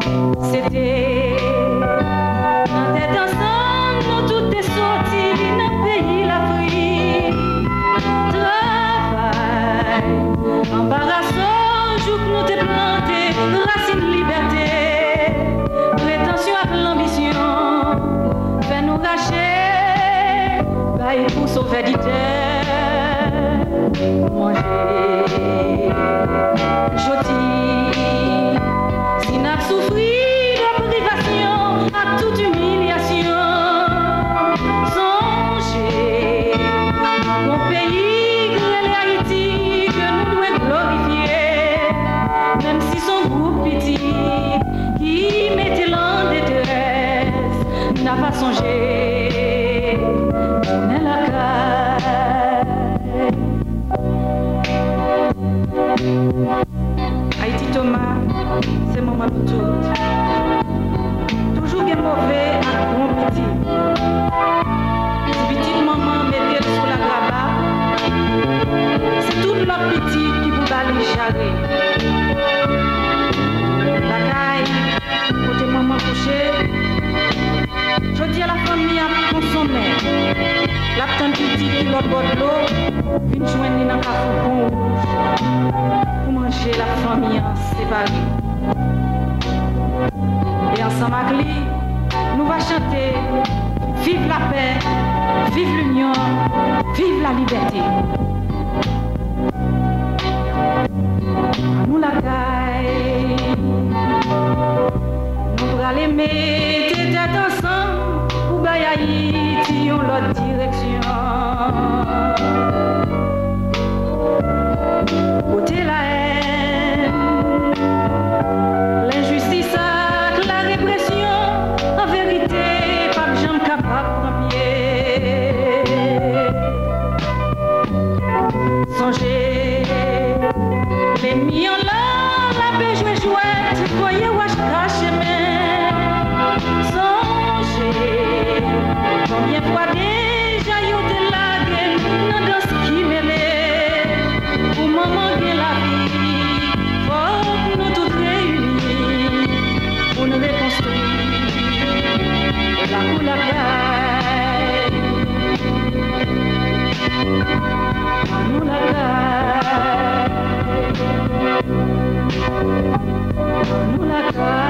C'était en tête ensemble, nous tout est sorti dans le pays l'Afrique. Travail, embarrassant, jour que nous t'es planté, racine liberté, prétention à l'ambition, fait nous racher, bail pour sauver l'idée, manger, jodi. Si n'a souffri de privation à toute humiliation, songez mon pays, l'Haïti que nous devons glorifier, même si son groupe petit qui mettait l'en détresse n'a pas songé. Tourner la caille. Haïti Thomas, c'est mon moment pour tout. Toujours bien mauvais à bon petit. Si petite maman mettait sur la graba, c'est toute l'autre petit qui vous va les charrer. La caille, côté maman couchée, je dis à la famille à consommer. La petite petit qui l'autre bord de l'eau, une journée dans la foucon rouge. Pour manger la famille en séparée. Et ensemble avec lui, nous va chanter vive la paix, vive l'union, vive la liberté. À nous la caille, nous allons les mettre tête ensemble pour bailler Haïti en l'autre direction. Côté la haine, l'injustice, la répression, en vérité, pas de jambes capables de pied. Songez, les mis en l'air, la paix jouée jouette, voyez où je cache mes. Songez, combien de fois déjà yo te lagué, non dans ce qui mêlait. Pour maman bien la vie, faut que nous tous réunis, pour nous reconstruire la couleur caille. Nous la caille. Nous la caille.